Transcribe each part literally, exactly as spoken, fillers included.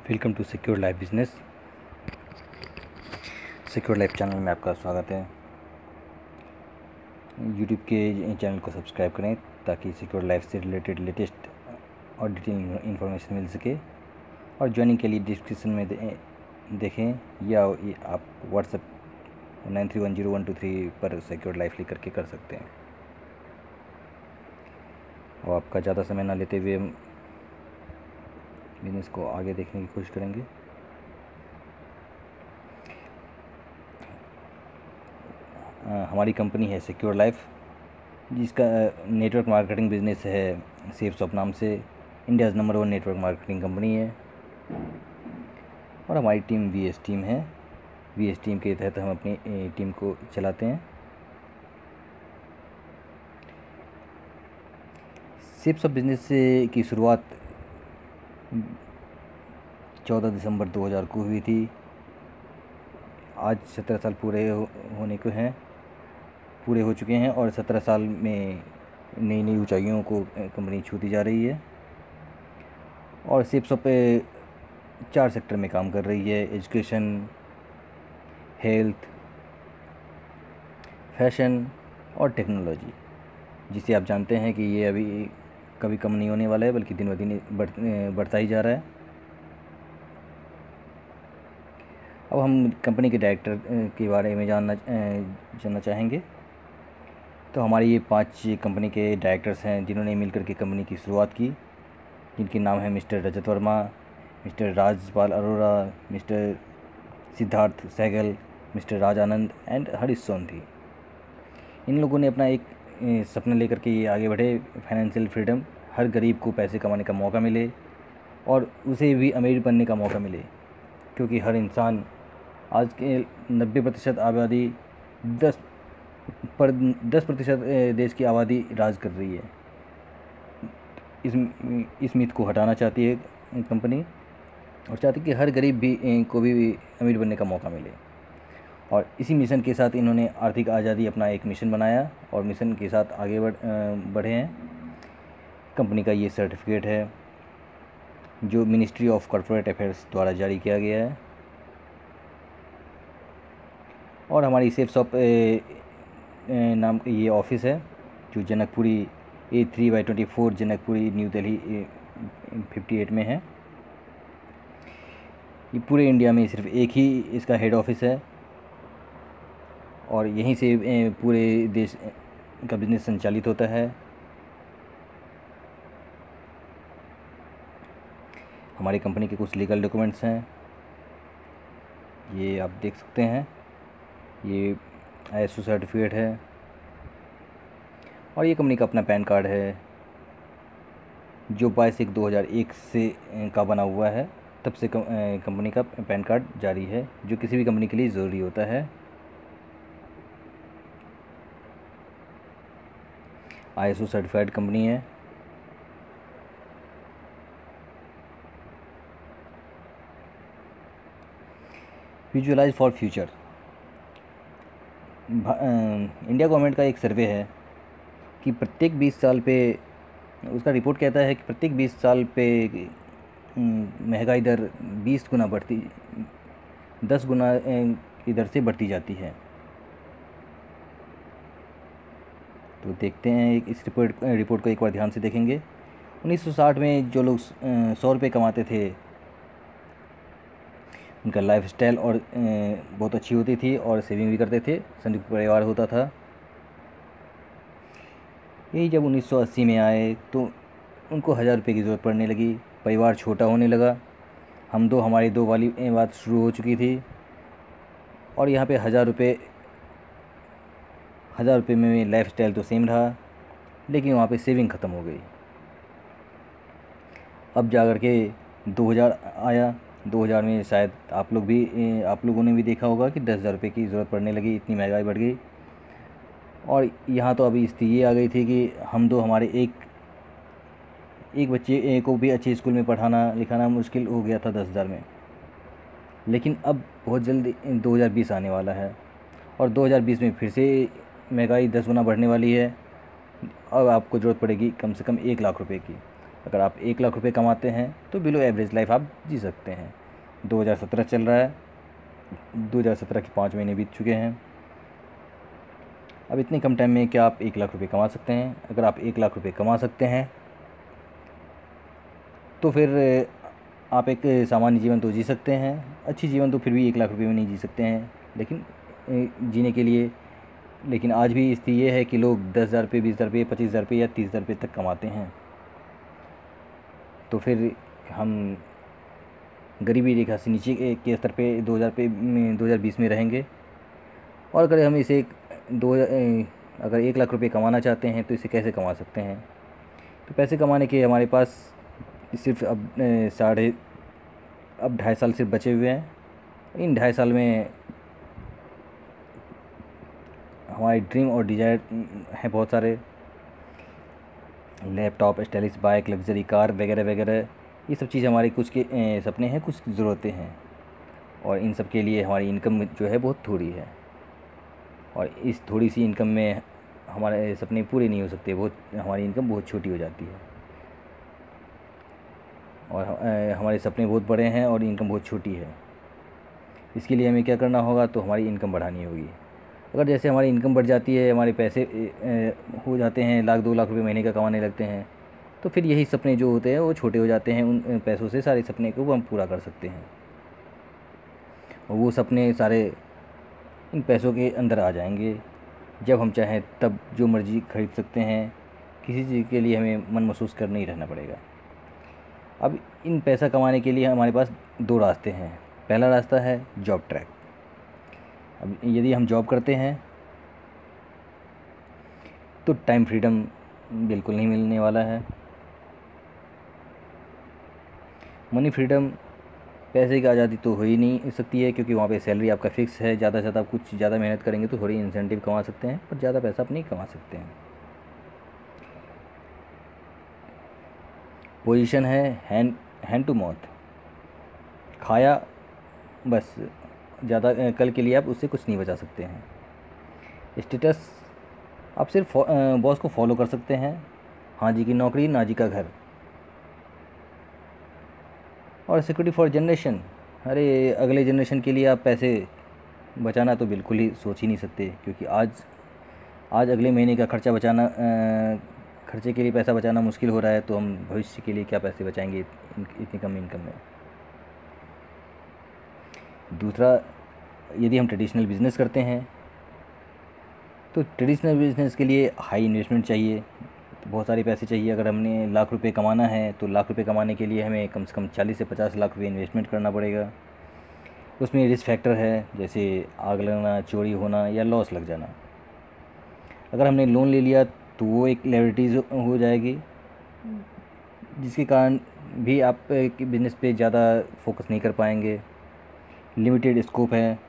Welcome to secure life business. Secure life channel में आपका स्वागत है। यूट्यूब के चैनल को सब्सक्राइब करें ताकि सिक्योर लाइफ से रिलेटेड लेटेस्ट और डिटेल इन्फॉर्मेशन मिल सके। और ज्वाइनिंग के लिए डिस्क्रिप्शन में दे, देखें या आप WhatsApp nine three one zero one two three पर सिक्योर लाइफ लिख करके कर सकते हैं। और आपका ज़्यादा समय ना लेते हुए हम बिजनेस को आगे देखने की कोशिश करेंगे। आ, हमारी कंपनी है सिक्योर लाइफ, जिसका नेटवर्क मार्केटिंग बिजनेस है सेफ शॉप नाम से। India's number one network marketing company है। और हमारी टीम वी एस टीम है। वी एस टीम के तहत हम अपनी टीम को चलाते हैं। सेफ शॉप बिजनेस की शुरुआत चौदह दिसंबर दो हज़ार को हुई थी। आज सत्रह साल पूरे हो, होने को हैं पूरे हो चुके हैं और सत्रह साल में नई नई ऊंचाइयों को कंपनी छूती जा रही है। और सेफ शॉप पे चार सेक्टर में काम कर रही है: एजुकेशन, हेल्थ, फैशन और टेक्नोलॉजी, जिसे आप जानते हैं कि ये अभी कभी कम नहीं होने वाला है, बल्कि दिन ब दिन बढ़ बढ़ता ही जा रहा है। अब हम कंपनी के डायरेक्टर के बारे में जानना जानना चाहेंगे। तो हमारी ये पांच कंपनी के डायरेक्टर्स हैं जिन्होंने मिलकर के कंपनी की शुरुआत की, जिनके नाम हैं mister Rajat Verma, mister Rajpal Arora, mister Siddharth Sehgal, mister Raj Anand and Harish Sondhi. इन लोगों ने अपना एक सपना लेकर के ये आगे बढ़े, फाइनेंशियल फ्रीडम, हर गरीब को पैसे कमाने का मौका मिले और उसे भी अमीर बनने का मौका मिले। क्योंकि हर इंसान, आज के नब्बे प्रतिशत आबादी दस पर दस प्रतिशत देश की आबादी राज कर रही है। इस इस मिथ को हटाना चाहती है कंपनी और चाहती है कि हर गरीब भी को भी अमीर बनने का मौका मिले। और इसी मिशन के साथ इन्होंने आर्थिक आज़ादी अपना एक मिशन बनाया और मिशन के साथ आगे बढ़ बढ़े हैं। कंपनी का ये सर्टिफिकेट है जो मिनिस्ट्री ऑफ कॉर्पोरेट अफेयर्स द्वारा जारी किया गया है। और हमारी सेफ शॉप नाम का ये ऑफिस है जो Janakpuri A three by twenty four Janakpuri New Delhi fifty eight में है। ये पूरे इंडिया में सिर्फ एक ही इसका हेड ऑफिस है और यहीं से पूरे देश का बिज़नेस संचालित होता है। हमारी कंपनी के कुछ लीगल डॉक्यूमेंट्स हैं, ये आप देख सकते हैं। ये आई एस ओ सर्टिफिकेट है और ये कंपनी का अपना पैन कार्ड है जो बाईस एक दो हज़ार एक से का बना हुआ है। तब से कंपनी का पैन कार्ड जारी है, जो किसी भी कंपनी के लिए ज़रूरी होता है। I S O certified company है। Visualize for future, India government का एक सर्वे है कि प्रत्येक बीस साल पे, उसका रिपोर्ट कहता है कि प्रत्येक बीस साल पे महंगाई दर बीस गुना बढ़ती दस गुना की दर से बढ़ती जाती है। तो देखते हैं इस रिपोर्ट रिपोर्ट को एक बार ध्यान से देखेंगे। उन्नीस सौ साठ में जो लोग सौ रुपये कमाते थे, उनका लाइफस्टाइल और बहुत अच्छी होती थी और सेविंग भी करते थे, संयुक्त परिवार होता था। यही जब उन्नीस सौ अस्सी में आए तो उनको हज़ार रुपये की ज़रूरत पड़ने लगी, परिवार छोटा होने लगा, हम दो हमारी दो वाली बात शुरू हो चुकी थी और यहाँ पे हज़ार रुपये हज़ार रुपये में लाइफस्टाइल तो सेम रहा, लेकिन वहाँ पे सेविंग ख़त्म हो गई। अब जा कर के दो हज़ार आया। दो हज़ार में शायद आप लोग भी आप लोगों ने भी देखा होगा कि दस हज़ार रुपये की ज़रूरत पड़ने लगी, इतनी महंगाई बढ़ गई। और यहाँ तो अभी स्थिति ये आ गई थी कि हम दो हमारे एक एक बच्चे को भी अच्छे स्कूल में पढ़ाना लिखाना मुश्किल हो गया था दस हज़ार में। लेकिन अब बहुत जल्दी दो हज़ार बीस आने वाला है और दो हज़ार बीस में फिर से महंगाई दस गुना बढ़ने वाली है। अब आपको ज़रूरत पड़ेगी कम से कम एक लाख रुपए की। अगर आप एक लाख रुपए कमाते हैं तो बिलो एवरेज लाइफ आप जी सकते हैं। दो हज़ार सत्रह चल रहा है, दो हज़ार सत्रह के पाँच महीने बीत चुके हैं। अब इतने कम टाइम में क्या आप एक लाख रुपए कमा सकते हैं? अगर आप एक लाख रुपए कमा सकते हैं तो फिर आप एक सामान्य जीवन तो जी सकते हैं। अच्छी जीवन तो फिर भी एक लाख रुपए में नहीं जी सकते हैं, लेकिन जीने के लिए लेकिन आज भी स्थिति ये है कि लोग दस हज़ार रुपये, बीस हज़ार रुपये, पच्चीस हज़ार रुपये या तीस हज़ार रुपये तक कमाते हैं। तो फिर हम गरीबी रेखा से नीचे के स्तर पे दो हज़ार पे दो हज़ार बीस में रहेंगे। और अगर हम इसे दो अगर एक लाख रुपए कमाना चाहते हैं तो इसे कैसे कमा सकते हैं? तो पैसे कमाने के हमारे पास सिर्फ अब साढ़े अब ढाई साल सिर्फ बचे हुए हैं। इन ढाई साल में हमारी ड्रीम और डिज़ायर हैं बहुत सारे, laptop, stylish bike, luxury car वगैरह वगैरह। ये सब चीज़ हमारे कुछ के सपने हैं, कुछ ज़रूरतें हैं, और इन सब के लिए हमारी इनकम जो है बहुत थोड़ी है, और इस थोड़ी सी इनकम में हमारे सपने पूरे नहीं हो सकते। बहुत हमारी इनकम बहुत छोटी हो जाती है, और हमारे सपने बहुत बड़े हैं और इनकम बहुत छोटी है। इसके लिए हमें क्या करना होगा? तो हमारी इनकम बढ़ानी होगी। अगर जैसे हमारी इनकम बढ़ जाती है, हमारे पैसे हो जाते हैं, लाख दो लाख रुपए महीने का कमाने लगते हैं, तो फिर यही सपने जो होते हैं वो छोटे हो जाते हैं। उन पैसों से सारे सपने को हम पूरा कर सकते हैं, और वो सपने सारे इन पैसों के अंदर आ जाएंगे। जब हम चाहें तब जो मर्ज़ी खरीद सकते हैं, किसी चीज़ के लिए हमें मन महसूस कर नहीं रहना पड़ेगा। अब इन पैसा कमाने के लिए हमारे पास दो रास्ते हैं। पहला रास्ता है जॉब ट्रैक। अब यदि हम जॉब करते हैं तो टाइम फ्रीडम बिल्कुल नहीं मिलने वाला है। मनी फ्रीडम, पैसे की आज़ादी तो हो ही नहीं सकती है, क्योंकि वहाँ पे सैलरी आपका फिक्स है। ज़्यादा से ज़्यादा आप कुछ ज़्यादा मेहनत करेंगे तो थोड़ी इंसेंटिव कमा सकते हैं, पर ज़्यादा पैसा आप नहीं कमा सकते हैं। पोजीशन है हैंड हैंड टू माउथ, खाया बस, ज़्यादा कल के लिए आप उससे कुछ नहीं बचा सकते हैं। स्टेटस, आप सिर्फ बॉस को फॉलो कर सकते हैं। हाँ जी की नौकरी, ना जी का घर। और सिक्योरिटी फॉर जनरेशन, अरे अगले जनरेशन के लिए आप पैसे बचाना तो बिल्कुल ही सोच ही नहीं सकते, क्योंकि आज आज अगले महीने का खर्चा बचाना खर्चे के लिए पैसा बचाना मुश्किल हो रहा है, तो हम भविष्य के लिए क्या पैसे बचाएंगे इतनी कम इनकम में। दूसरा, यदि हम ट्रेडिशनल बिज़नेस करते हैं तो ट्रेडिशनल बिज़नेस के लिए हाई इन्वेस्टमेंट चाहिए, बहुत सारे पैसे चाहिए। अगर हमने लाख रुपए कमाना है तो लाख रुपए कमाने के लिए हमें कम से कम चालीस से पचास लाख रुपए इन्वेस्टमेंट करना पड़ेगा। उसमें रिस्क फैक्टर है, जैसे आग लगना, चोरी होना या लॉस लग जाना। अगर हमने लोन ले लिया तो वो एक लायबिलिटीज़ हो जाएगी, जिसके कारण भी आप बिज़नेस पे ज़्यादा फोकस नहीं कर पाएंगे। लिमिटेड स्कोप है,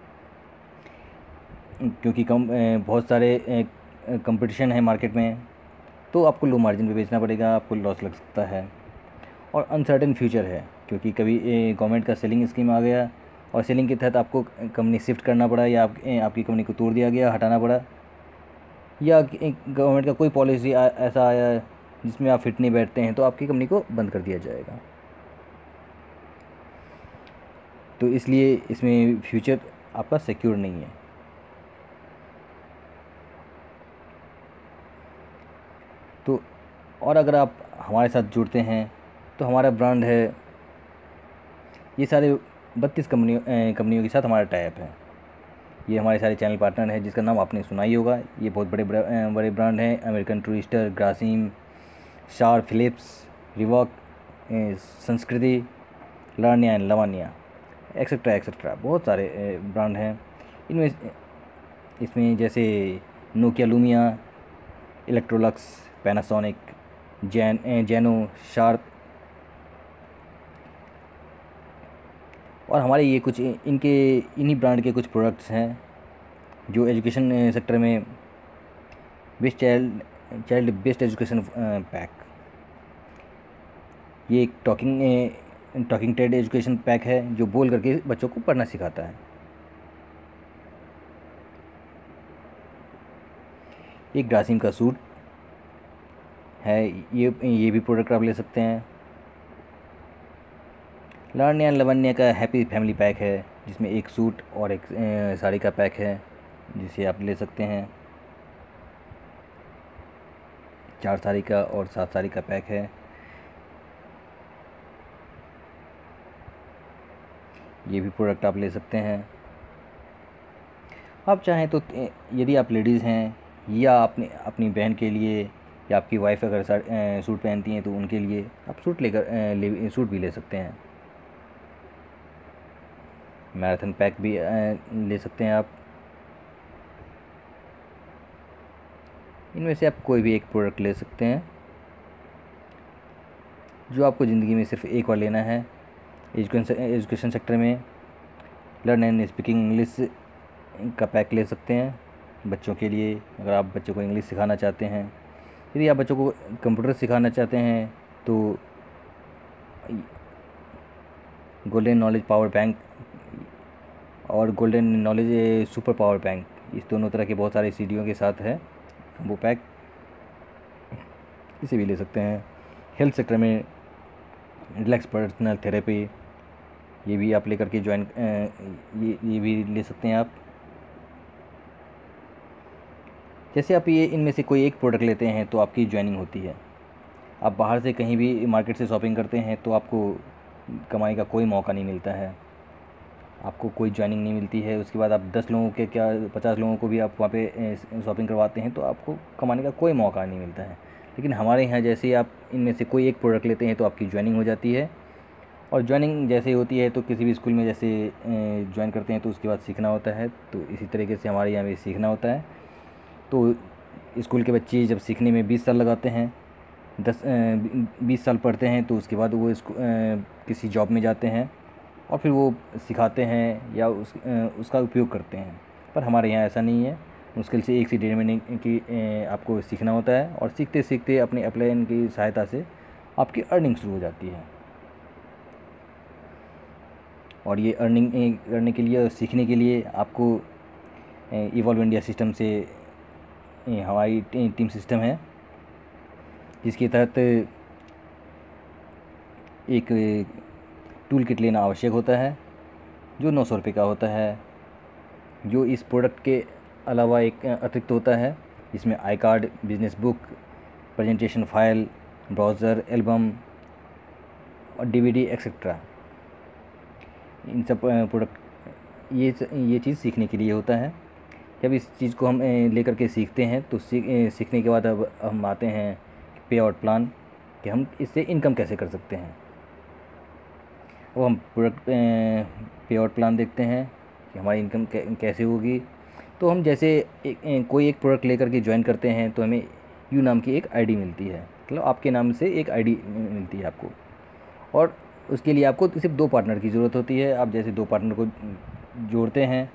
क्योंकि कम बहुत सारे कंपटीशन है मार्केट में, तो आपको लो मार्जिन पे बेचना पड़ेगा, आपको लॉस लग सकता है। और अनसर्टेन फ्यूचर है, क्योंकि कभी गवर्नमेंट का सेलिंग स्कीम आ गया और सेलिंग के तहत आपको कंपनी शिफ्ट करना पड़ा, या आप, आपकी कंपनी को तोड़ दिया गया, हटाना पड़ा, या गवर्नमेंट का कोई पॉलिसी ऐसा आया जिसमें आप फिट नहीं बैठते हैं तो आपकी कंपनी को बंद कर दिया जाएगा। तो इसलिए इसमें फ्यूचर आपका सिक्योर नहीं है। तो और अगर आप हमारे साथ जुड़ते हैं तो हमारा ब्रांड है, ये सारे बत्तीस कंपनियों कंपनियों के साथ हमारा टाइप है। ये हमारे सारे चैनल पार्टनर हैं, जिसका नाम आपने सुना ही होगा। ये बहुत बड़े बड़े ब्रांड हैं, American Tourister, Grasim, Sharp, Philips, रिवॉक, संस्कृति, लार्निया एंड लवानिया, एक्सेट्रा एक्सेट्रा, बहुत सारे ब्रांड हैं। इनमें इसमें जैसे नोकिया लूमिया, इलेक्ट्रोलक्स, पैनासोनिक, जैन जैनो, शार्प, और हमारे ये कुछ इनके इन्हीं ब्रांड के कुछ प्रोडक्ट्स हैं जो एजुकेशन सेक्टर में best child child best education pack, ये एक talking talking Ted education pack है जो बोल करके बच्चों को पढ़ना सिखाता है। एक ग्रासिम का सूट, है, ये ये भी प्रोडक्ट आप ले सकते हैं। लावण्या लवण्य का हैप्पी फैमिली पैक है, जिसमें एक सूट और एक अ, साड़ी का पैक है, जिसे आप ले सकते हैं। चार साड़ी का और सात साड़ी का पैक है। ये भी प्रोडक्ट आप ले सकते हैं। आप चाहें तो अ, यदि आप लेडीज़ हैं या अपनी अपनी बहन के लिए या आपकी वाइफ अगर सा- अ, सूट पहनती हैं तो उनके लिए आप सूट लेकर अ, ले सूट भी ले सकते हैं। मैराथन पैक भी अ, ले सकते हैं आप। इनमें से आप कोई भी एक प्रोडक्ट ले सकते हैं जो आपको ज़िंदगी में सिर्फ एक बार लेना है। एजुकेशन एजुकेशन सेक्टर में लर्न एंड स्पीकिंग इंग्लिश का पैक ले सकते हैं बच्चों के लिए, अगर आप बच्चों को इंग्लिश सिखाना चाहते हैं। यदि आप बच्चों को कंप्यूटर सिखाना चाहते हैं तो गोल्डन नॉलेज पावर बैंक और golden knowledge super power bank, इस दोनों तरह के बहुत सारे सीडीओ के साथ है वो पैक, इसे भी ले सकते हैं। हेल्थ सेक्टर में रिलैक्स पर्सनल थेरेपी, ये भी आप लेकर के ज्वाइन ये ये भी ले सकते हैं आप। जैसे आप ये इनमें से कोई एक प्रोडक्ट लेते हैं तो आपकी ज्वाइनिंग होती है। आप बाहर से कहीं भी मार्केट से शॉपिंग करते हैं तो आपको कमाई का कोई मौका नहीं मिलता है, आपको कोई ज्वाइनिंग नहीं मिलती है। उसके बाद आप दस लोगों के क्या पचास लोगों को भी आप वहाँ पे शॉपिंग करवाते हैं तो आपको कमाने का कोई मौका नहीं मिलता है। लेकिन हमारे यहाँ जैसे ही आप इनमें से कोई एक प्रोडक्ट लेते हैं तो आपकी ज्वाइनिंग हो जाती है। और ज्वाइनिंग जैसे ही होती है तो किसी भी स्कूल में जैसे ज्वाइन करते हैं तो उसके बाद सीखना होता है, तो इसी तरीके से हमारे यहाँ भी सीखना होता है। तो स्कूल के बच्चे जब सीखने में बीस साल लगाते हैं, दस बीस साल पढ़ते हैं, तो उसके बाद वो इसको किसी जॉब में जाते हैं और फिर वो सिखाते हैं या उस उसका उपयोग करते हैं। पर हमारे यहाँ ऐसा नहीं है, मुश्किल से एक से डेढ़ महीने की आपको सीखना होता है और सीखते सीखते अपने अप्लायन की सहायता से आपकी अर्निंग शुरू हो जाती है। और ये अर्निंग करने के लिए और सीखने के लिए आपको इवॉल्व इंडिया सिस्टम से हमारी टीम सिस्टम है, जिसके तहत एक टूल किट लेना आवश्यक होता है जो नौ सौ रुपये का होता है, जो इस प्रोडक्ट के अलावा एक अतिरिक्त होता है। इसमें I card, business book, presentation file, browser, album और डीवीडी एक्सेट्रा, इन सब प्रोडक्ट ये ये चीज़ सीखने के लिए होता है। जब इस चीज़ को हम लेकर के सीखते हैं तो सीख सीखने के बाद अब हम आते हैं पे आउट प्लान कि हम इससे इनकम कैसे कर सकते हैं। वो हम प्रोडक्ट पे आउट प्लान देखते हैं कि हमारी इनकम कैसे होगी। तो हम जैसे एक, कोई एक प्रोडक्ट लेकर के ज्वाइन करते हैं तो हमें यू नाम की एक आईडी मिलती है, मतलब आपके नाम से एक आईडी मिलती है आपको, और उसके लिए आपको सिर्फ दो पार्टनर की ज़रूरत होती है। आप जैसे दो पार्टनर को जोड़ते हैं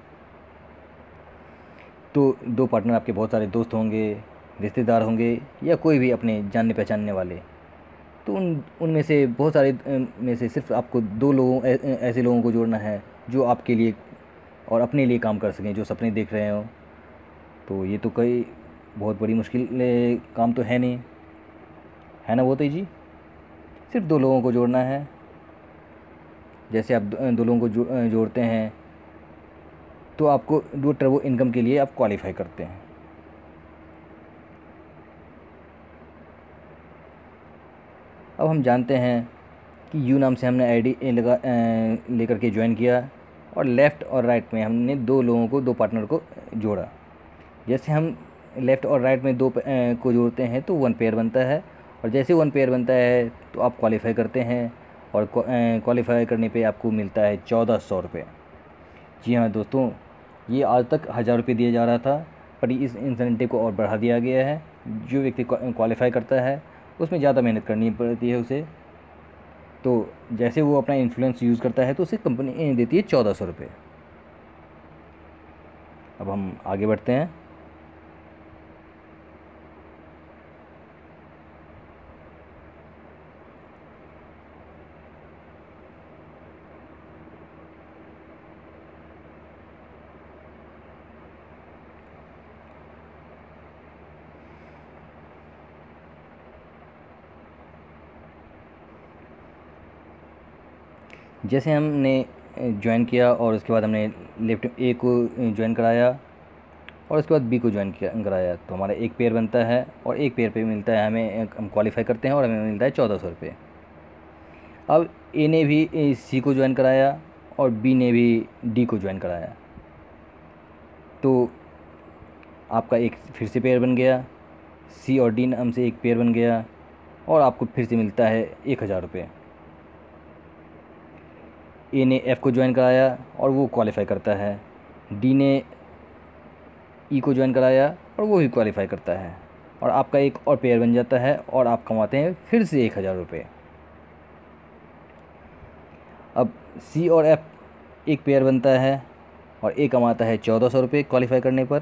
तो दो पार्टनर आपके बहुत सारे दोस्त होंगे, रिश्तेदार होंगे या कोई भी अपने जानने पहचानने वाले, तो उन उनमें से बहुत सारे में से सिर्फ आपको दो लोगों ऐसे लोगों को जोड़ना है जो आपके लिए और अपने लिए काम कर सकें, जो सपने देख रहे हो। तो ये तो कोई बहुत बड़ी मुश्किल काम तो है नहीं, है ना वो तो जी। सिर्फ दो लोगों को जोड़ना है। जैसे आप दो लोगों को जो, जोड़ते हैं तो आपको दो टर्बो इनकम के लिए आप क्वालिफाई करते हैं। अब हम जानते हैं कि यू नाम से हमने आईडी लगा लेकर के ज्वाइन किया और लेफ़्ट और राइट में हमने दो लोगों को, दो पार्टनर को जोड़ा। जैसे हम लेफ़्ट और राइट में दो को जोड़ते हैं तो वन पेयर बनता है, और जैसे वन पेयर बनता है तो आप क्वालिफाई करते हैं, और क्वालिफाई करने पे आपको मिलता है चौदह सौ रुपये। जी हाँ दोस्तों, ये आज तक हज़ार रुपये दिया जा रहा था, पर इस इंसेंटिव को और बढ़ा दिया गया है। जो व्यक्ति क्वालिफाई करता है उसमें ज़्यादा मेहनत करनी पड़ती है उसे, तो जैसे वो अपना इन्फ्लुएंस यूज़ करता है तो उसे कंपनी देती है चौदह सौ रुपये। अब हम आगे बढ़ते हैं। जैसे हमने ज्वाइन किया और उसके बाद हमने लेफ्ट ए को ज्वाइन कराया और उसके बाद बी को ज्वाइन किया कराया, तो हमारा एक पेयर बनता है और एक पेयर पे मिलता है हमें, हम क्वालिफाई करते हैं और हमें मिलता है चौदह सौ रुपये। अब ए ने भी सी को ज्वाइन कराया और बी ने भी डी को ज्वाइन कराया, तो आपका एक फिर से पेयर बन गया, सी और डी नाम से एक पेयर बन गया और आपको फिर से मिलता है एक हज़ार रुपये। ए ने एफ़ को ज्वाइन कराया और वो क्वालिफाई करता है, डी ने ई को ज्वाइन कराया और वो भी क्वालिफाई करता है, और आपका एक और पेयर बन जाता है और आप कमाते हैं फिर से एक हज़ार रुपये। अब सी और एफ एक पेयर बनता है और ए कमाता है चौदह सौ रुपये क्वालिफाई करने पर।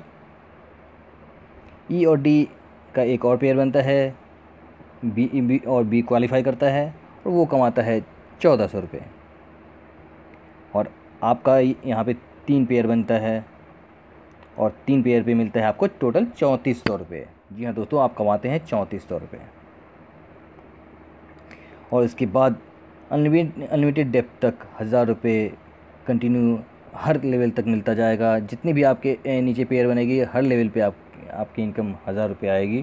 ई और डी का एक और पेयर बनता है, बी बी और बी क्वालिफाई करता है और वो कमाता है चौदह सौ रुपये। और आपका यहाँ पे तीन पेयर बनता है और तीन पेयर पे मिलता है आपको टोटल चौंतीस सौ रुपये। जी हाँ दोस्तों, आप कमाते हैं चौंतीस सौ रुपये। और इसके बाद अनलिमिटेड अनलिमिटेड डेप्थ तक हज़ार रुपये कंटिन्यू हर लेवल तक मिलता जाएगा। जितनी भी आपके नीचे पेयर बनेगी हर लेवल पे आप आपकी इनकम हज़ार रुपये आएगी।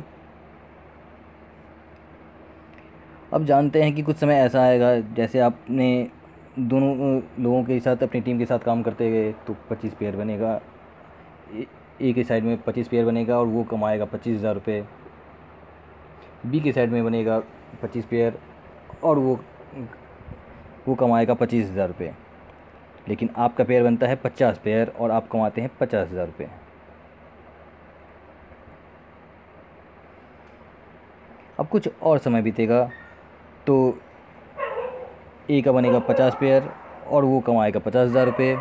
अब जानते हैं कि कुछ समय ऐसा आएगा, जैसे आपने दोनों लोगों के साथ अपनी टीम के साथ काम करते गए तो पच्चीस पेयर बनेगा, ए के साइड में पच्चीस पेयर बनेगा और वो कमाएगा पच्चीस हज़ार रुपये। बी के साइड में बनेगा पच्चीस पेयर और वो वो कमाएगा पच्चीस हज़ार रुपये। लेकिन आपका पेयर बनता है पचास पेयर और आप कमाते हैं पचास हज़ार रुपये। अब कुछ और समय बीतेगा तो ए का बनेगा पचास पेयर और वो कमाएगा पचास हज़ार रुपये,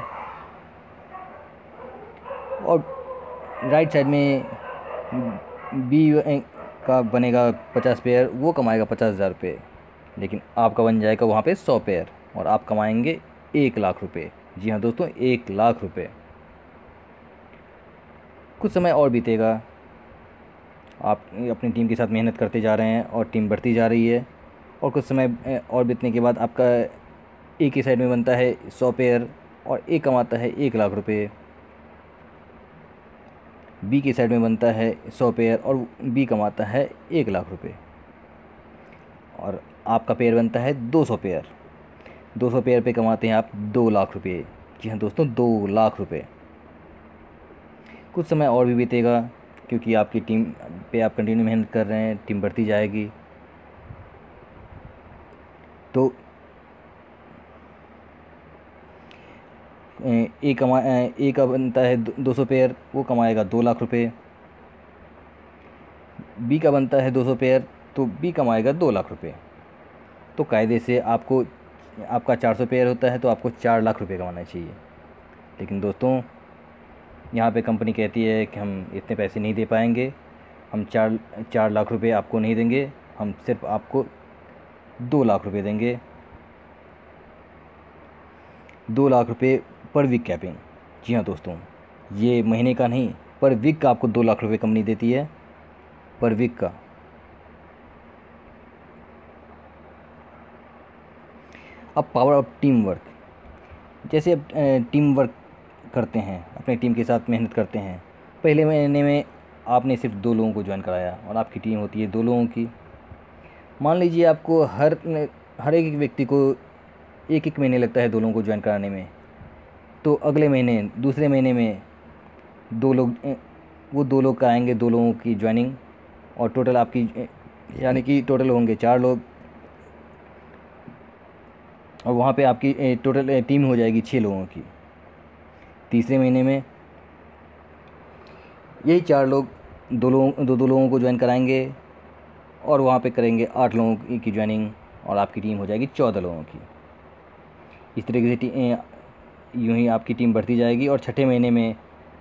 और राइट साइड में बी का बनेगा पचास पेयर, वो कमाएगा पचास हज़ार रुपये। लेकिन आपका बन जाएगा वहाँ पे सौ पेयर और आप कमाएंगे एक लाख रुपए। जी हाँ दोस्तों, एक लाख रुपए। कुछ समय और बीतेगा, आप अपनी टीम के साथ मेहनत करते जा रहे हैं और टीम बढ़ती जा रही है, और कुछ समय और बीतने के बाद आपका ए की साइड में बनता है सौ पेयर और ए कमाता है एक लाख रुपए। बी की साइड में बनता है सौ पेयर और बी कमाता है एक लाख रुपए, और आपका पेयर बनता है दो सौ पेयर। दो सौ पेयर पे कमाते हैं आप दो लाख रुपए। जी हाँ दोस्तों, दो लाख रुपए। कुछ समय और भी बीतेगा क्योंकि आपकी टीम पे आप कंटिन्यू मेहनत कर रहे हैं, टीम बढ़ती जाएगी। तो ए कमा ए का बनता है दो सौ पेयर, वो कमाएगा दो लाख रुपए। बी का बनता है दो सौ पेयर तो बी कमाएगा दो लाख रुपए। तो कायदे से आपको आपका चार सौ पेयर होता है तो आपको चार लाख रुपए कमाना चाहिए। लेकिन दोस्तों यहाँ पे कंपनी कहती है कि हम इतने पैसे नहीं दे पाएंगे, हम चार चार लाख रुपए आपको नहीं देंगे, हम सिर्फ आपको दो लाख रुपए देंगे। दो लाख रुपए पर वीक कैपिंग। जी हाँ दोस्तों, ये महीने का नहीं, पर वीक का आपको दो लाख रुपए कंपनी देती है, पर वीक का। अब पावर ऑफ टीम वर्क। जैसे अब टीम वर्क करते हैं, अपने टीम के साथ मेहनत करते हैं। पहले महीने में आपने सिर्फ दो लोगों को ज्वाइन कराया और आपकी टीम होती है दो लोगों की। मान लीजिए आपको हर हर एक व्यक्ति को एक एक महीने लगता है दो लोगों को ज्वाइन कराने में, तो अगले महीने दूसरे महीने में दो लोग वो दो लोग कराएंगे, दो लोगों की ज्वाइनिंग, और टोटल आपकी यानी कि टोटल होंगे चार लोग, और वहाँ पे आपकी टोटल टीम हो जाएगी छः लोगों की। तीसरे महीने में यही चार लोग दो लोगों दो दो लोगों को ज्वाइन कराएंगे और वहाँ पे करेंगे आठ लोगों की ज्वाइनिंग, और आपकी टीम हो जाएगी चौदह लोगों की। इस तरीके से यूँ ही आपकी टीम बढ़ती जाएगी, और छठे महीने में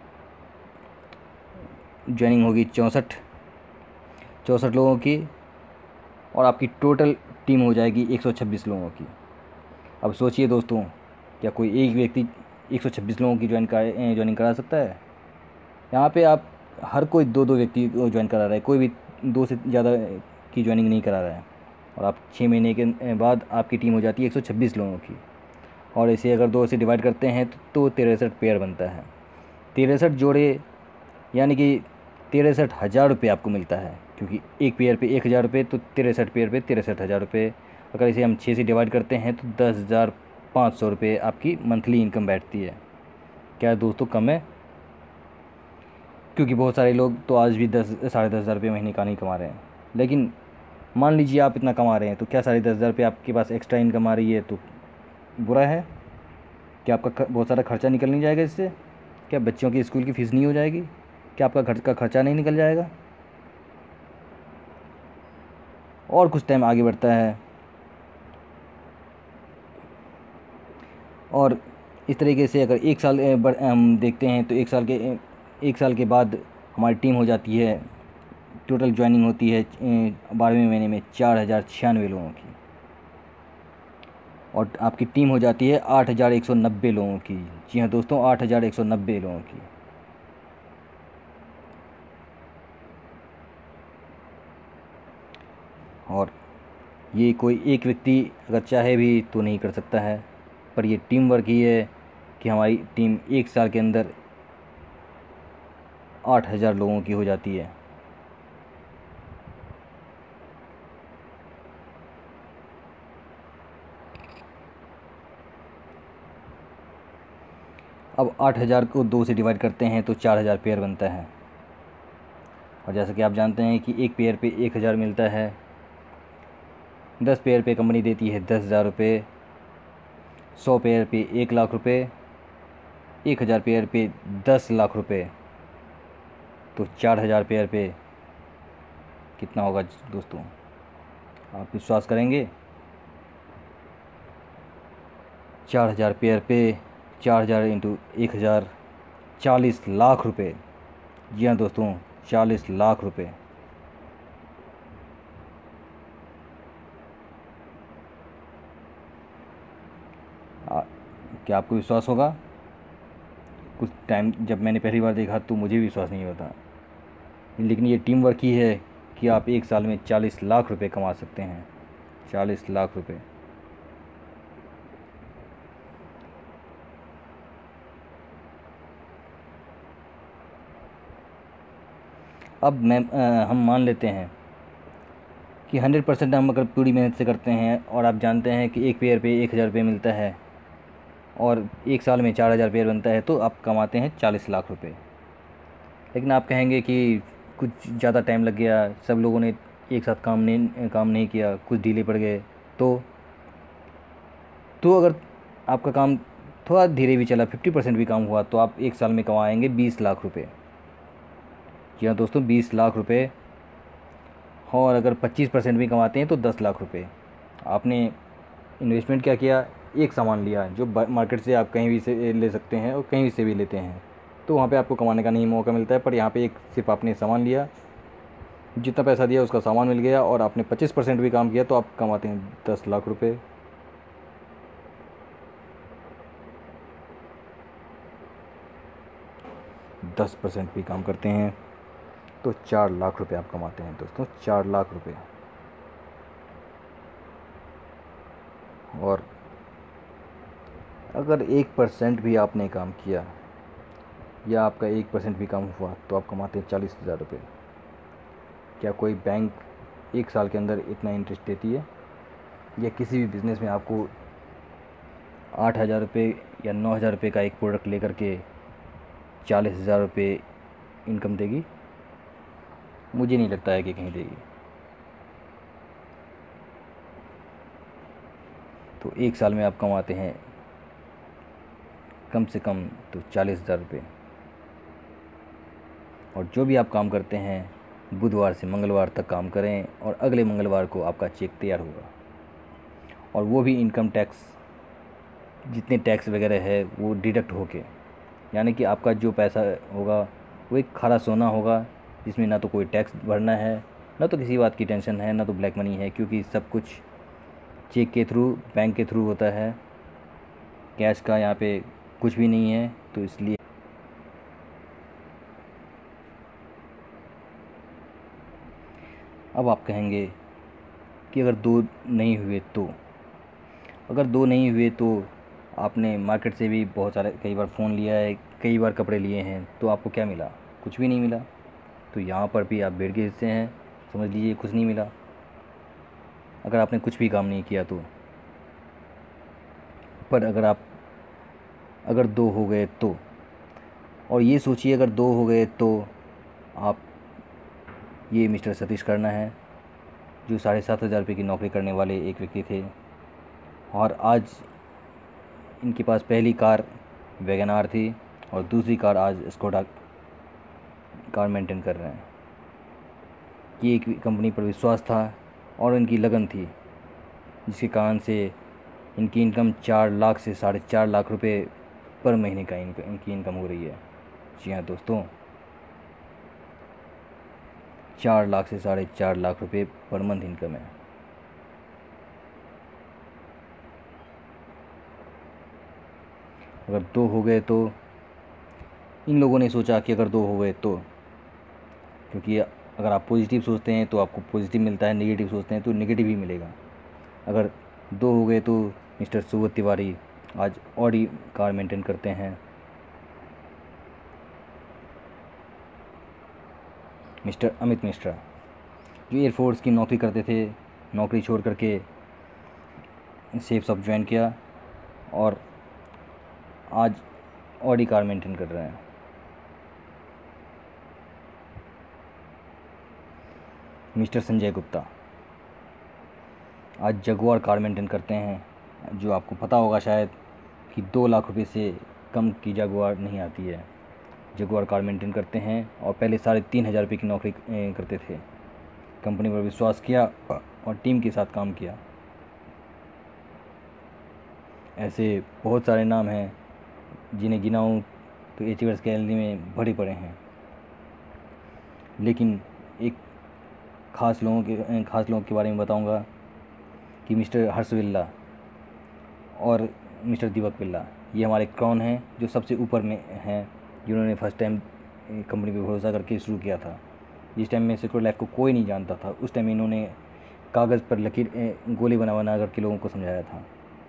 ज्वाइनिंग होगी चौंसठ चौंसठ लोगों की, और आपकी टोटल टीम हो जाएगी एक सौ छब्बीस लोगों की। अब सोचिए दोस्तों, क्या कोई एक व्यक्ति एक सौ छब्बीस लोगों की ज्वाइन कर ज्वाइनिंग करा सकता है? यहाँ पे आप हर कोई दो दो व्यक्ति को ज्वाइन करा रहा है, कोई भी दो से ज़्यादा की ज्वाइनिंग नहीं करा रहा है, और आप छः महीने के बाद आपकी टीम हो जाती है एक सौ छब्बीस लोगों की। और इसे अगर दो से डिवाइड करते हैं तो तिरसठ पेयर बनता है। तिरसठ जोड़े यानी कि तिरसठ हज़ार रुपये आपको मिलता है, क्योंकि एक पेयर पे एक हज़ार रुपये, तो तिरसठ पेयर पे तिरसठ हज़ार रुपये। अगर इसे हम छः से डिवाइड करते हैं तो दस हज़ार पाँच सौ रुपये आपकी मंथली इनकम बैठती है। क्या दोस्तों कम है? क्योंकि बहुत सारे लोग तो आज भी दस साढ़े दस हज़ार रुपये महीने का नहीं कमा रहे हैं। लेकिन मान लीजिए आप इतना कमा रहे हैं, तो क्या साढ़े दस हज़ार रुपये आपके पास एक्स्ट्रा इनकम आ रही है तो बुरा है? क्या आपका बहुत सारा खर्चा निकल नहीं जाएगा इससे? क्या बच्चों की स्कूल की फ़ीस नहीं हो जाएगी? क्या आपका घर का खर्चा नहीं निकल जाएगा? और कुछ टाइम आगे बढ़ता है और इस तरीके से अगर एक साल हम देखते हैं तो एक साल के एक साल के बाद हमारी टीम हो जाती है, टोटल ज्वाइनिंग होती है बारहवें महीने में चार हज़ार छियानवे लोगों की, और आपकी टीम हो जाती है आठ हज़ार एक सौ नब्बे लोगों की। जी हाँ दोस्तों, आठ हज़ार एक सौ नब्बे लोगों की। और ये कोई एक व्यक्ति अगर चाहे भी तो नहीं कर सकता है, पर ये टीम वर्क ही है कि हमारी टीम एक साल के अंदर आठ हज़ार लोगों की हो जाती है। अब आठ हज़ार को दो से डिवाइड करते हैं तो चार हज़ार पेयर बनता है, और जैसा कि आप जानते हैं कि एक पेयर पे एक हज़ार मिलता है। दस पेयर पे कंपनी देती है दस हज़ार रुपये, सौ पेयर पे एक लाख रुपये, एक हज़ार पेयर पे दस लाख रुपये, तो चार हज़ार पेयर पे कितना होगा दोस्तों? आप विश्वास करेंगे? चार हज़ार पेयर पे चार हज़ार इंटू एक हज़ार, चालीस लाख रुपए। जी हाँ दोस्तों, चालीस लाख रुपए। क्या आपको विश्वास होगा? कुछ टाइम जब मैंने पहली बार देखा तो मुझे विश्वास नहीं होता, लेकिन ये टीम वर्क ही है कि आप एक साल में चालीस लाख रुपए कमा सकते हैं। चालीस लाख रुपए। अब मैं आ, हम मान लेते हैं कि हंड्रेड परसेंट हम अगर पूरी मेहनत से करते हैं, और आप जानते हैं कि एक पेयर पे एक हज़ार रुपये मिलता है और एक साल में चार हज़ार पेयर बनता है, तो आप कमाते हैं चालीस लाख रुपए। लेकिन आप कहेंगे कि कुछ ज़्यादा टाइम लग गया, सब लोगों ने एक साथ काम नहीं काम नहीं किया, कुछ ढीले पड़ गए, तो तो अगर आपका काम थोड़ा धीरे भी चला, फिफ्टी परसेंट भी काम हुआ, तो आप एक साल में कमाएंगे बीस लाख रुपए। जी हाँ दोस्तों, बीस लाख रुपए। और अगर पच्चीस परसेंट भी कमाते हैं तो दस लाख रुपए। आपने इन्वेस्टमेंट क्या किया? एक सामान लिया जो मार्केट से आप कहीं भी से ले सकते हैं और कहीं से भी लेते हैं, तो वहाँ पे आपको कमाने का नहीं मौका मिलता है। पर यहाँ पे एक सिर्फ आपने सामान लिया, जितना पैसा दिया उसका सामान मिल गया, और आपने पच्चीस परसेंट भी काम किया तो आप कमाते हैं दस लाख रुपये। दस परसेंट भी काम करते हैं तो चार लाख रुपए आप कमाते हैं दोस्तों, चार लाख रुपए। और अगर एक परसेंट भी आपने काम किया या आपका एक परसेंट भी काम हुआ तो आप कमाते हैं चालीस हज़ार रुपये। क्या कोई बैंक एक साल के अंदर इतना इंटरेस्ट देती है? या किसी भी बिज़नेस में आपको आठ हज़ार रुपये या नौ हज़ार रुपये का एक प्रोडक्ट लेकर के चालीस हज़ार रुपये इनकम देगी? मुझे नहीं लगता है कि कहीं देगी। तो एक साल में आप कमाते हैं कम से कम तो चालीस हज़ार रुपये, और जो भी आप काम करते हैं बुधवार से मंगलवार तक काम करें, और अगले मंगलवार को आपका चेक तैयार होगा, और वो भी इनकम टैक्स जितने टैक्स वगैरह है वो डिडक्ट होके, यानी कि आपका जो पैसा होगा वो एक खारा सोना होगा, जिसमें ना तो कोई टैक्स भरना है, ना तो किसी बात की टेंशन है, ना तो ब्लैक मनी है, क्योंकि सब कुछ चेक के थ्रू, बैंक के थ्रू होता है। कैश का यहाँ पे कुछ भी नहीं है, तो इसलिए अब आप कहेंगे कि अगर दो नहीं हुए तो अगर दो नहीं हुए तो आपने मार्केट से भी बहुत सारे कई बार फ़ोन लिया है, कई बार कपड़े लिए हैं, तो आपको क्या मिला? कुछ भी नहीं मिला। तो यहाँ पर भी आप भीड़ के हिस्से हैं, समझ लीजिए कुछ नहीं मिला, अगर आपने कुछ भी काम नहीं किया तो। पर अगर आप अगर दो हो गए तो, और ये सोचिए अगर दो हो गए तो आप, ये मिस्टर सतीश कर्णा है, जो साढ़े सात हज़ार रुपये की नौकरी करने वाले एक व्यक्ति थे, और आज इनके पास पहली कार वैगन आर थी और दूसरी कार आज स्कोडा कार मेंटेन कर रहे हैं। ये एक कंपनी पर विश्वास था और इनकी लगन थी, जिसके कारण से इनकी इनकम चार लाख से साढ़े चार लाख रुपए पर महीने का इनक, इनकी इनकम हो रही है। जी हाँ दोस्तों, चार लाख से साढ़े चार लाख रुपए पर मंथ इनकम है। अगर दो हो गए तो, इन लोगों ने सोचा कि अगर दो हो गए तो, क्योंकि अगर आप पॉजिटिव सोचते हैं तो आपको पॉजिटिव मिलता है, नेगेटिव सोचते हैं तो नेगेटिव ही मिलेगा। अगर दो हो गए तो मिस्टर सुब्रत तिवारी आज ऑडी कार मेंटेन करते हैं। मिस्टर अमित मिश्रा, जो एयरफोर्स की नौकरी करते थे, नौकरी छोड़ करके सेफ शॉप ज्वाइन किया और आज ऑडी कार मेंटेन कर रहे हैं। मिस्टर संजय गुप्ता आज जगुआर कार मेंटेन करते हैं, जो आपको पता होगा शायद कि दो लाख रुपए से कम की जगुआर नहीं आती है। जगुआर कार मेंटेन करते हैं और पहले साढ़े तीन हज़ार रुपये की नौकरी करते थे। कंपनी पर विश्वास किया और टीम के साथ काम किया। ऐसे बहुत सारे नाम हैं, जिन्हें गिनाऊँ तो एचीवर्स गैलरी में भरे पड़े हैं, लेकिन एक ख़ास लोगों के ख़ास लोगों के बारे में बताऊंगा कि मिस्टर हर्ष बिल्ला और मिस्टर दीपक बिल्ला, ये हमारे क्राउन हैं, जो सबसे ऊपर में हैं, जिन्होंने फर्स्ट टाइम कंपनी पे भरोसा करके शुरू किया था। जिस टाइम में सिक्योर लाइफ को कोई नहीं जानता था, उस टाइम इन्होंने कागज़ पर लकीर गोली बना बना करके लोगों को समझाया था।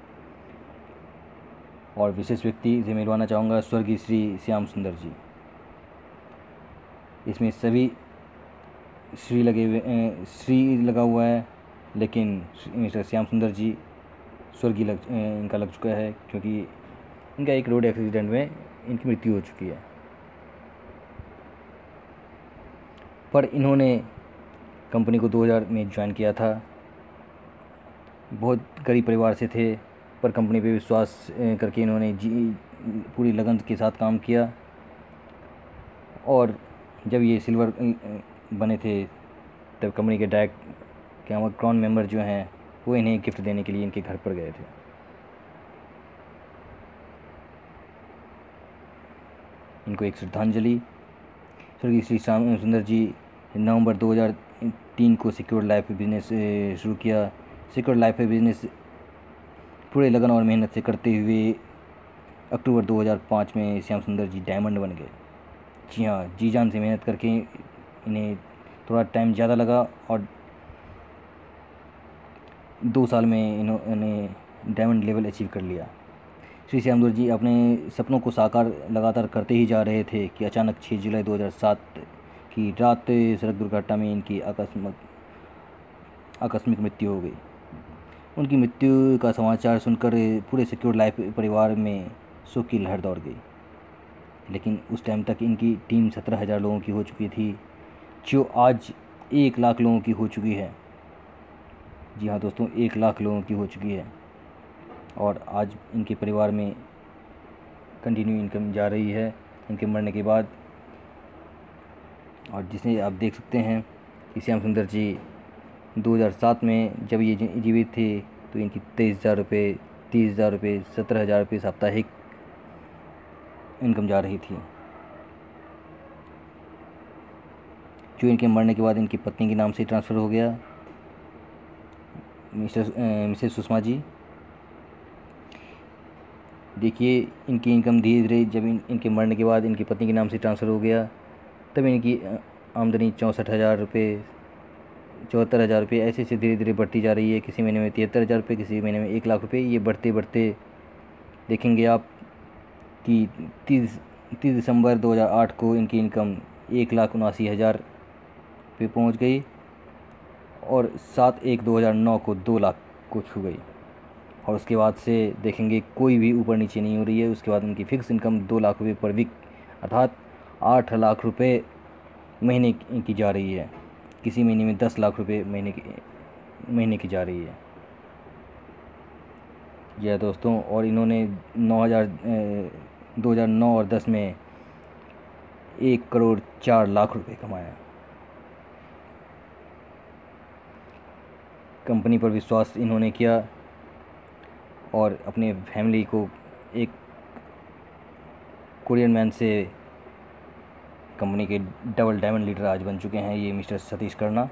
और विशेष व्यक्ति से मिलवाना चाहूँगा स्वर्गीय श्री श्याम सुंदर जी। इसमें सभी श्री लगे हुए श्री लगा हुआ है, लेकिन मिस्टर श्याम सुंदर जी स्वर्गीय लग इनका लग चुका है, क्योंकि इनका एक रोड एक्सीडेंट में इनकी मृत्यु हो चुकी है। पर इन्होंने कंपनी को दो हज़ार में ज्वाइन किया था। बहुत गरीब परिवार से थे, पर कंपनी पे विश्वास करके इन्होंने जी पूरी लगन के साथ काम किया। और जब ये सिल्वर बने थे, तब कंपनी के डायरेक्ट क्या हमारे क्राउन मेंबर जो हैं, वो इन्हें गिफ्ट देने के लिए इनके घर पर गए थे। इनको एक श्रद्धांजलि। स्वर्गीय श्री श्याम सुंदर जी नवंबर दो हज़ार तीन को सिक्योर लाइफ बिजनेस शुरू किया। सिक्योर लाइफ बिजनेस पूरे लगन और मेहनत से करते हुए अक्टूबर दो हज़ार पाँच में श्याम सुंदर जी डायमंड बन गए। जी हाँ, जी जान से मेहनत करके इन्हें थोड़ा टाइम ज़्यादा लगा और दो साल में इन्होंने डायमंड लेवल अचीव कर लिया। श्री श्याम सुंदर जी अपने सपनों को साकार लगातार करते ही जा रहे थे कि अचानक छह जुलाई दो हज़ार सात की रात सड़क दुर्घटना में इनकी आकस्मिक आकस्मिक मृत्यु हो गई। उनकी मृत्यु का समाचार सुनकर पूरे सिक्योर लाइफ परिवार में शोक की लहर दौड़ गई। लेकिन उस टाइम तक इनकी टीम सत्रह हज़ार लोगों की हो चुकी थी, जो आज एक लाख लोगों की हो चुकी है। जी हाँ दोस्तों, एक लाख लोगों की हो चुकी है। और आज इनके परिवार में कंटिन्यू इनकम जा रही है इनके मरने के बाद। और जिसे आप देख सकते हैं कि श्याम सुंदर जी दो हज़ार सात में जब ये जीवित थे, तो इनकी तेईस हज़ार रुपये तीस हज़ार रुपये सत्रह हज़ार रुपये साप्ताहिक इनकम जा रही थी, जो इनके मरने के बाद इनकी पत्नी के नाम से ट्रांसफ़र हो गया, मिस्टर मिसेस सुषमा जी। देखिए, इनकी इनकम धीरे धीरे जब इन, इनके मरने के बाद इनकी पत्नी के नाम से ट्रांसफ़र हो गया, तब इनकी आमदनी चौंसठ हज़ार रुपये चौहत्तर हज़ार रुपये ऐसे ऐसे धीरे धीरे बढ़ती जा रही है। किसी महीने में तिहत्तर हज़ार रुपये, किसी महीने में एक लाख रुपये, ये बढ़ते बढ़ते देखेंगे आप कि तीस तीस दिसंबर दो हज़ार आठ को इनकी इनकम एक लाख उनासी हज़ार पे पहुंच गई और सात एक दो हज़ार नौ को दो लाख को छू गई। और उसके बाद से देखेंगे कोई भी ऊपर नीचे नहीं हो रही है। उसके बाद उनकी फ़िक्स इनकम दो लाख रुपये पर वीक अर्थात आठ लाख रुपये महीने की जा रही है। किसी महीने में दस लाख रुपये महीने की महीने की जा रही है। जी हाँ दोस्तों, और इन्होंने नौ हज़ार दो हज़ार नौ और दस में एक करोड़ चार लाख रुपए कमाया। कंपनी पर विश्वास इन्होंने किया और अपने फैमिली को एक कोरियन मैन से कंपनी के डबल डायमंड लीडर आज बन चुके हैं ये मिस्टर सतीश कर्णा,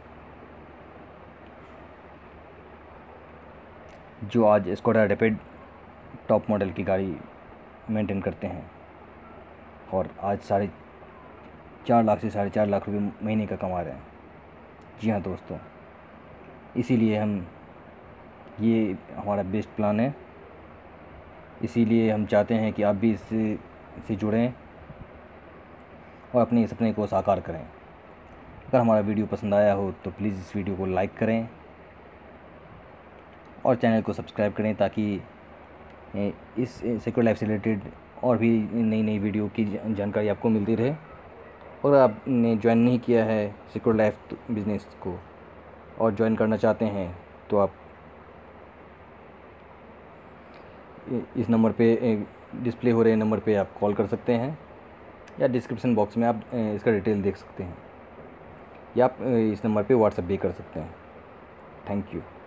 जो आज स्कोडा रैपिड टॉप मॉडल की गाड़ी मेंटेन करते हैं और आज साढ़े चार लाख से साढ़े चार लाख रुपए महीने का कमा रहे हैं। जी हाँ दोस्तों, इसीलिए हम ये हमारा बेस्ट प्लान है। इसीलिए हम चाहते हैं कि आप भी इससे से जुड़ें और अपने सपने को साकार करें। अगर हमारा वीडियो पसंद आया हो तो प्लीज़ इस वीडियो को लाइक करें और चैनल को सब्सक्राइब करें ताकि इस सिक्योर लाइफ से रिलेटेड और भी नई नई वीडियो की जानकारी आपको मिलती रहे। और आपने ज्वाइन नहीं किया है सिक्योर लाइफ बिज़नेस को और ज्वाइन करना चाहते हैं तो आप इस नंबर पे डिस्प्ले हो रहे नंबर पे आप कॉल कर सकते हैं या डिस्क्रिप्शन बॉक्स में आप इसका डिटेल देख सकते हैं या आप इस नंबर पे व्हाट्सएप भी कर सकते हैं। Thank you.